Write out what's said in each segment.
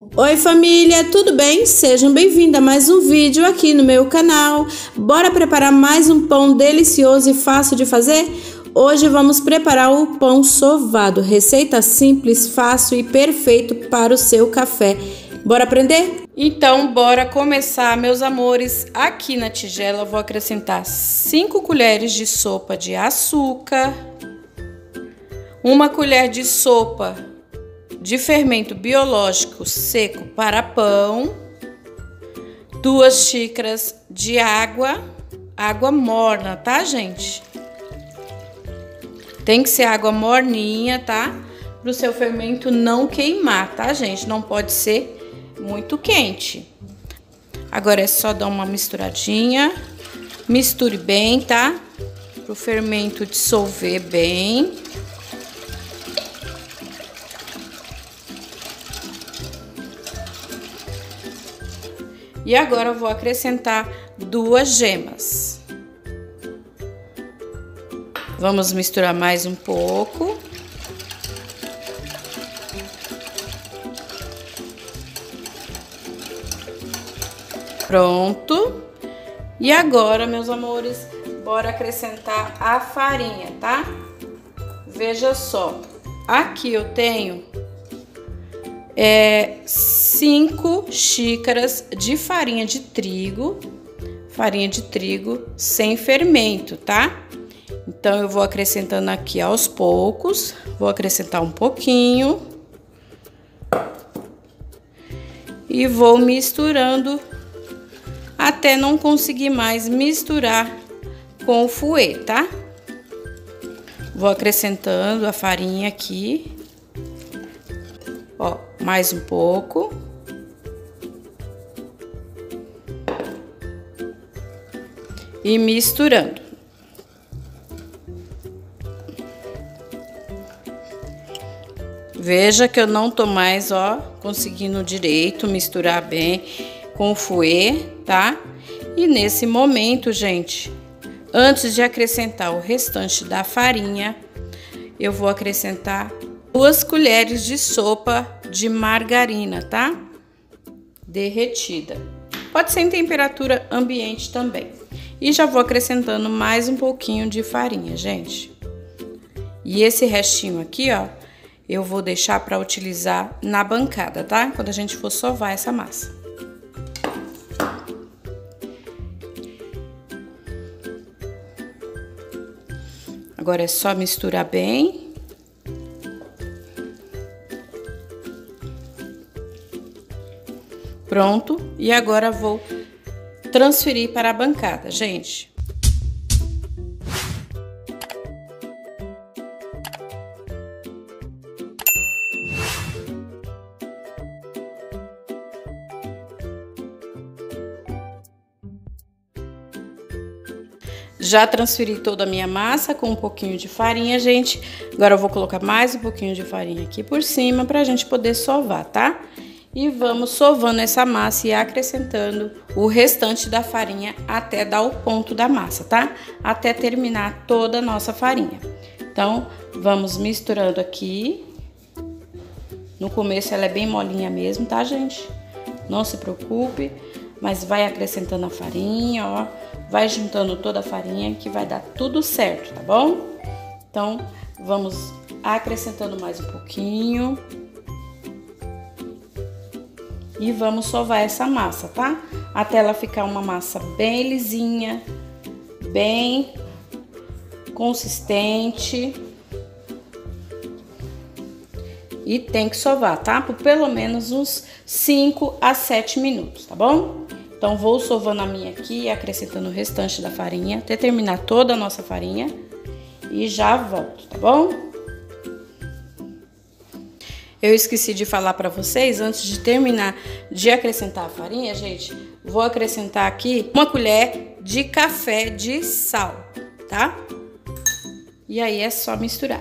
Oi família, tudo bem? Sejam bem-vindos a mais um vídeo aqui no meu canal. Bora preparar mais um pão delicioso e fácil de fazer? Hoje vamos preparar o pão sovado, receita simples, fácil e perfeito para o seu café. Bora aprender? Então bora começar, meus amores. Aqui na tigela eu vou acrescentar 5 colheres de sopa de açúcar, 1 colher de sopa de fermento biológico seco para pão, 2 xícaras de água morna, tá, gente? Tem que ser água morninha, tá? Para o seu fermento não queimar, tá, gente? Não pode ser muito quente. Agora é só dar uma misturadinha, misture bem, tá? Para o fermento dissolver bem. E agora eu vou acrescentar 2 gemas. Vamos misturar mais um pouco. Pronto. E agora, meus amores, bora acrescentar a farinha, tá? Veja só, aqui eu tenho 5 xícaras de farinha de trigo sem fermento, tá? Então eu vou acrescentando aqui aos poucos, vou acrescentar um pouquinho e vou misturando até não conseguir mais misturar com o fouet, tá? Vou acrescentando a farinha aqui, ó, mais um pouco. E misturando. Veja que eu não tô mais, ó, conseguindo direito misturar bem com o fouet, tá? E nesse momento, gente, antes de acrescentar o restante da farinha, eu vou acrescentar 2 colheres de sopa de margarina, tá? Derretida. Pode ser em temperatura ambiente também. E já vou acrescentando mais um pouquinho de farinha, gente. E esse restinho aqui, ó, eu vou deixar para utilizar na bancada, tá? Quando a gente for sovar essa massa. Agora é só misturar bem. Pronto. E agora vou transferir para a bancada, gente. Já transferi toda a minha massa com um pouquinho de farinha, gente. Agora eu vou colocar mais um pouquinho de farinha aqui por cima pra gente poder sovar, tá? E vamos sovando essa massa e acrescentando o restante da farinha até dar o ponto da massa, tá? Até terminar toda a nossa farinha. Então, vamos misturando aqui. No começo ela é bem molinha mesmo, tá, gente? Não se preocupe, mas vai acrescentando a farinha, ó. Vai juntando toda a farinha que vai dar tudo certo, tá bom? Então, vamos acrescentando mais um pouquinho. E vamos sovar essa massa, tá? Até ela ficar uma massa bem lisinha, bem consistente. E tem que sovar, tá? Por pelo menos uns 5 a 7 minutos, tá bom? Então, vou sovando a minha aqui e acrescentando o restante da farinha, até terminar toda a nossa farinha. E já volto, tá bom? Eu esqueci de falar pra vocês, antes de terminar de acrescentar a farinha, gente, vou acrescentar aqui 1 colher de café de sal, tá? E aí é só misturar.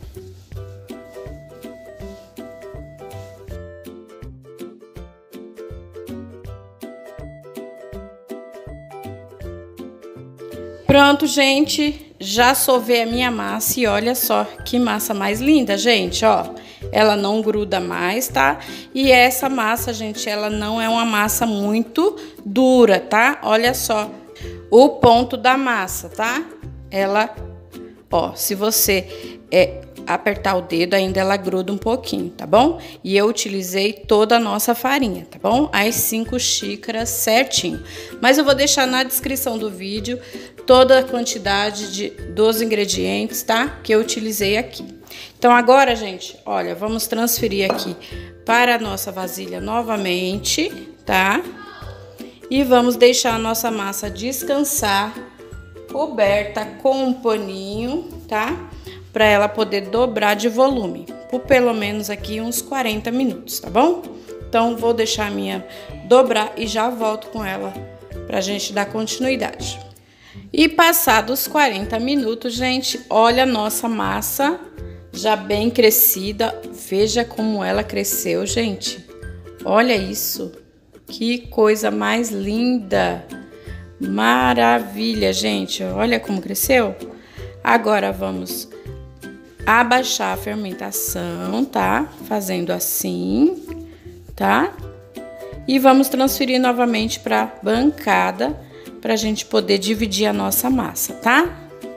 Pronto, gente, já sovei a minha massa e olha só que massa mais linda, gente, ó. ela não gruda mais, tá? E essa massa, gente, ela não é uma massa muito dura, tá? Olha só o ponto da massa, tá? Ela, ó, se você apertar o dedo, ainda ela gruda um pouquinho, tá bom? E eu utilizei toda a nossa farinha, tá bom? As 5 xícaras certinho. Mas eu vou deixar na descrição do vídeo toda a quantidade dos ingredientes, tá? Que eu utilizei aqui. Então agora, gente, olha, vamos transferir aqui para a nossa vasilha novamente, tá? E vamos deixar a nossa massa descansar, coberta com um paninho, tá? Para ela poder dobrar de volume, por pelo menos aqui uns 40 minutos, tá bom? Então, vou deixar a minha dobrar e já volto com ela pra gente dar continuidade. E passados 40 minutos, gente, olha a nossa massa já bem crescida. Veja como ela cresceu, gente. Olha isso. Que coisa mais linda. Maravilha, gente. Olha como cresceu. Agora, vamos abaixar a fermentação, tá? Fazendo assim, tá? E vamos transferir novamente para bancada, pra gente poder dividir a nossa massa, tá?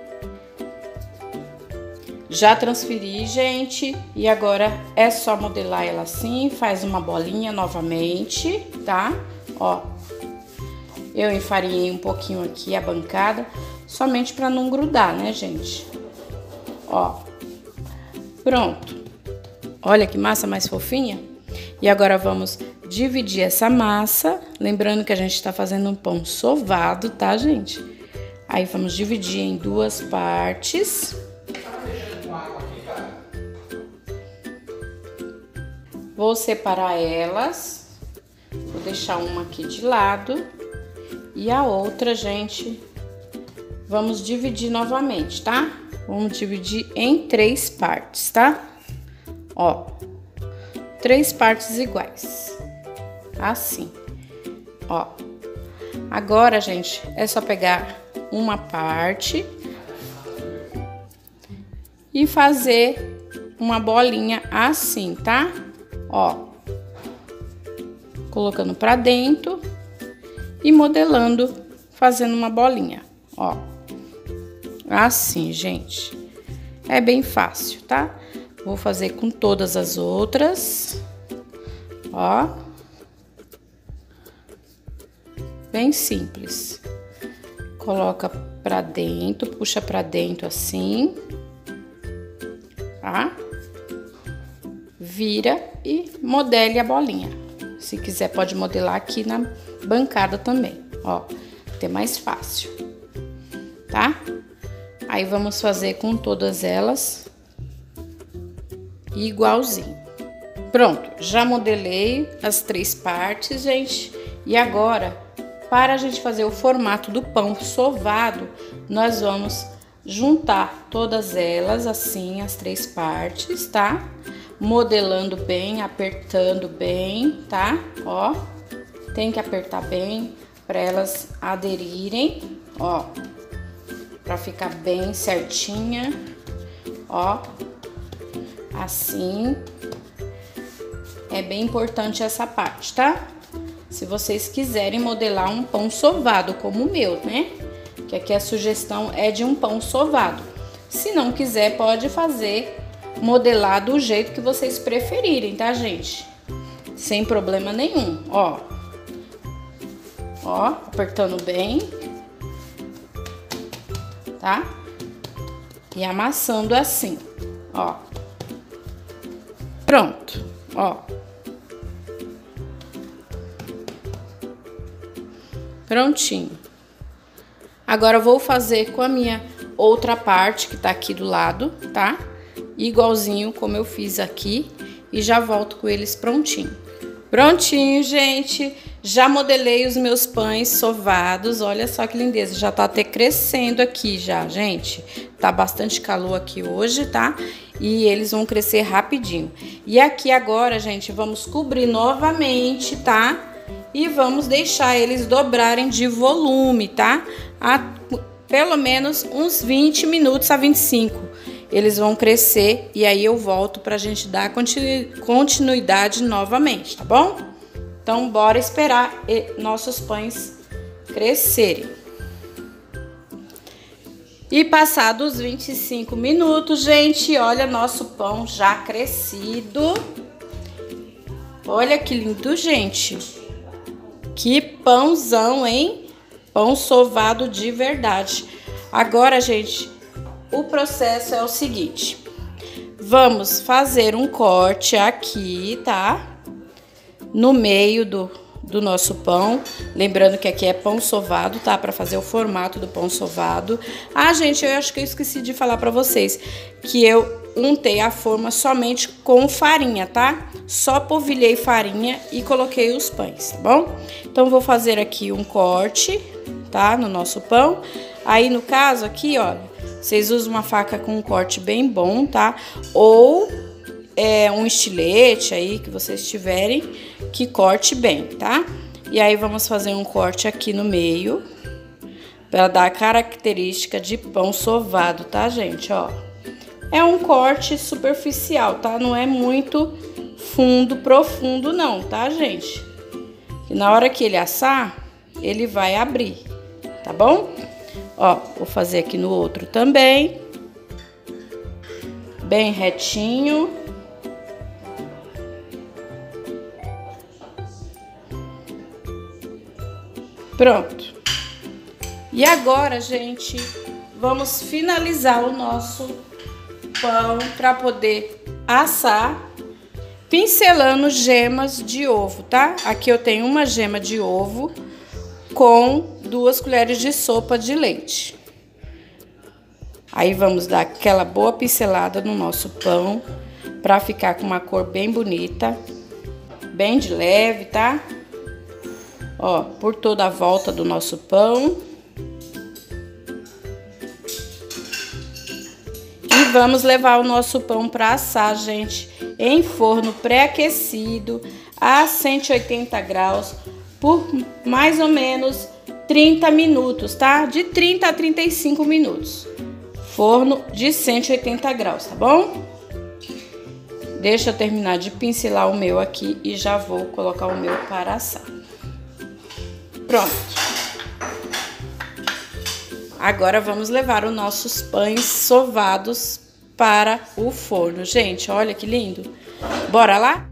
Já transferi, gente, e agora é só modelar ela assim, faz uma bolinha novamente, tá? Ó, eu enfarinhei um pouquinho aqui a bancada, somente para não grudar, né, gente? Ó, pronto. Olha que massa mais fofinha. E agora vamos dividir essa massa, lembrando que a gente tá fazendo um pão sovado, tá, gente? Aí vamos dividir em 2 partes. Vou separar elas, vou deixar uma aqui de lado e a outra, gente, vamos dividir novamente, tá? Vamos dividir em 3 partes, tá? Ó, 3 partes iguais, assim, ó. Agora, gente, é só pegar uma parte e fazer uma bolinha assim, tá? Ó, colocando pra dentro e modelando, fazendo uma bolinha, ó. Assim, gente. É bem fácil, tá? Vou fazer com todas as outras, ó. Bem simples. Coloca pra dentro, puxa pra dentro assim, tá? Vira e modele a bolinha. Se quiser, pode modelar aqui na bancada também, ó, até mais fácil, tá? Aí vamos fazer com todas elas igualzinho. Pronto, já modelei as 3 partes, gente. E agora, para a gente fazer o formato do pão sovado, nós vamos juntar todas elas assim, as 3 partes, tá? Modelando bem, apertando bem, tá? Ó, tem que apertar bem para elas aderirem, ó, para ficar bem certinha, ó, assim. É bem importante essa parte, tá? Se vocês quiserem modelar um pão sovado como o meu, né? Que aqui a sugestão é de um pão sovado. Se não quiser, pode fazer modelar do jeito que vocês preferirem, tá, gente? Sem problema nenhum, ó. Ó, apertando bem, tá? E amassando assim, ó. Pronto, ó. Prontinho. Agora eu vou fazer com a minha outra parte que tá aqui do lado, tá? Igualzinho como eu fiz aqui e já volto com eles prontinho. Prontinho, gente. Já modelei os meus pães sovados. Olha só que lindeza. Já tá até crescendo aqui já, gente. Tá bastante calor aqui hoje, tá? E eles vão crescer rapidinho. E aqui agora, gente, vamos cobrir novamente, tá? E vamos deixar eles dobrarem de volume, tá? Pelo menos uns 20 minutos a 25. eles vão crescer e aí eu volto pra gente dar continuidade novamente, tá bom? Então, bora esperar nossos pães crescerem. E passados 25 minutos, gente, olha nosso pão já crescido. Olha que lindo, gente. Que pãozão, hein? Pão sovado de verdade. Agora, gente, o processo é o seguinte. Vamos fazer um corte aqui, tá? No meio do nosso pão. Lembrando que aqui é pão sovado, tá? Para fazer o formato do pão sovado. Ah, gente, eu acho que eu esqueci de falar para vocês que eu untei a forma somente com farinha, tá? Só polvilhei farinha e coloquei os pães, tá bom? Então, vou fazer aqui um corte, tá? No nosso pão. Aí, no caso aqui, olha, vocês usam uma faca com um corte bem bom, tá? Ou um estilete aí que vocês tiverem que corte bem, tá? E aí, vamos fazer um corte aqui no meio para dar a característica de pão sovado, tá, gente? Ó, é um corte superficial, tá? Não é muito fundo, profundo não, tá, gente? E na hora que ele assar, ele vai abrir, tá bom? Ó, vou fazer aqui no outro também. Bem retinho. Pronto. E agora, gente, vamos finalizar o nosso pão para poder assar, pincelando gemas de ovo, tá? Aqui eu tenho uma gema de ovo com 2 colheres de sopa de leite. Aí vamos dar aquela boa pincelada no nosso pão para ficar com uma cor bem bonita, bem de leve, tá? Ó, por toda a volta do nosso pão. E vamos levar o nosso pão para assar, gente, em forno pré-aquecido a 180 graus por mais ou menos 30 minutos, tá? De 30 a 35 minutos. Forno de 180 graus, tá bom? Deixa eu terminar de pincelar o meu aqui e já vou colocar o meu para assar. Pronto. Agora vamos levar os nossos pães sovados para o forno. Gente, olha que lindo. Bora lá?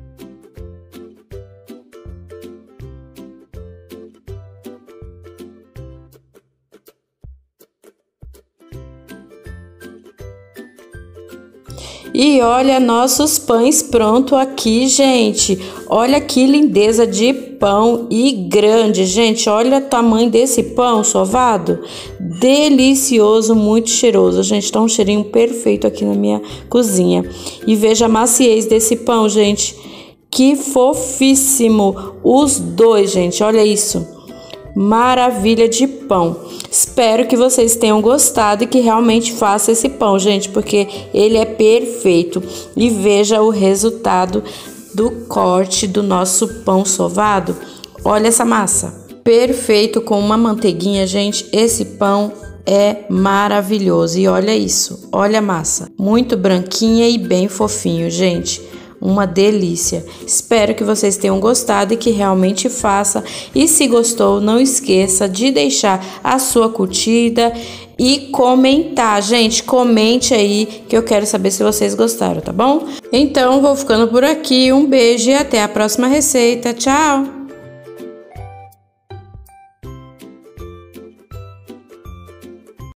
E olha nossos pães pronto aqui, gente. Olha que lindeza de pão e grande, gente. Olha o tamanho desse pão sovado. Delicioso, muito cheiroso, gente. Tá um cheirinho perfeito aqui na minha cozinha. E veja a maciez desse pão, gente. Que fofíssimo. Os dois, gente. Olha isso. Maravilha de pão. Espero que vocês tenham gostado e que realmente faça esse pão, gente, porque ele é perfeito. E veja o resultado do corte do nosso pão sovado. Olha essa massa. Perfeito, com uma manteiguinha, gente. Esse pão é maravilhoso. E olha isso. Olha a massa. Muito branquinha e bem fofinho, gente. Uma delícia. Espero que vocês tenham gostado e que realmente faça. E se gostou, não esqueça de deixar a sua curtida e comentar, gente. Comente aí que eu quero saber se vocês gostaram, tá bom? Então, vou ficando por aqui. Um beijo e até a próxima receita. Tchau!